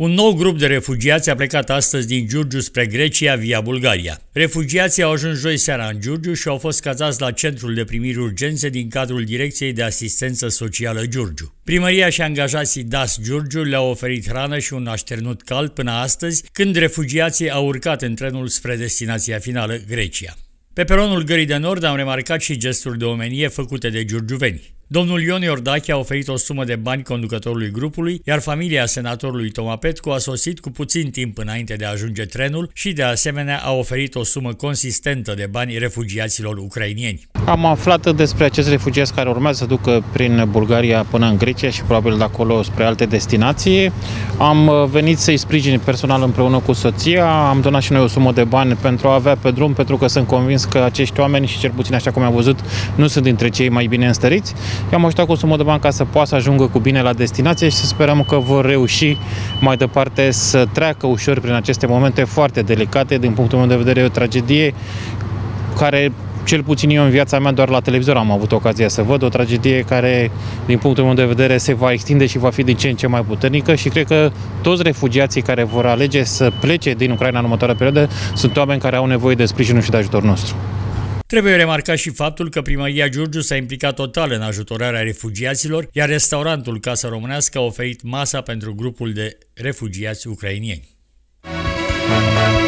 Un nou grup de refugiați a plecat astăzi din Giurgiu spre Grecia via Bulgaria. Refugiații au ajuns joi seara în Giurgiu și au fost cazați la Centrul de Primiri Urgențe din cadrul Direcției de Asistență Socială Giurgiu. Primăria și angajații DAS Giurgiu le-au oferit hrană și un așternut cald până astăzi, când refugiații au urcat în trenul spre destinația finală, Grecia. Pe peronul Gării de Nord am remarcat și gesturi de omenie făcute de giurgiuveni. Domnul Ion Iordache a oferit o sumă de bani conducătorului grupului, iar familia senatorului Toma Petcu a sosit cu puțin timp înainte de a ajunge trenul și, de asemenea, a oferit o sumă consistentă de bani refugiaților ucrainieni. Am aflat despre acești refugiați care urmează să ducă prin Bulgaria până în Grecia și probabil de acolo spre alte destinații. Am venit să-i sprijin personal împreună cu soția, am donat și noi o sumă de bani pentru a avea pe drum, pentru că sunt convins că acești oameni, și cel puțin așa cum am văzut, nu sunt dintre cei mai bine înstăriți. I-am ajutat cu o sumă de bani ca să poată să ajungă cu bine la destinație și să sperăm că vor reuși mai departe să treacă ușor prin aceste momente foarte delicate. Din punctul meu de vedere, e o tragedie care, cel puțin eu în viața mea, doar la televizor am avut ocazia să văd, o tragedie care, din punctul meu de vedere, se va extinde și va fi din ce în ce mai puternică și cred că toți refugiații care vor alege să plece din Ucraina în următoarea perioadă sunt oameni care au nevoie de sprijinul și de ajutorul nostru. Trebuie remarcat și faptul că Primăria Giurgiu s-a implicat total în ajutorarea refugiaților, iar restaurantul Casa Românească a oferit masa pentru grupul de refugiați ucrainieni.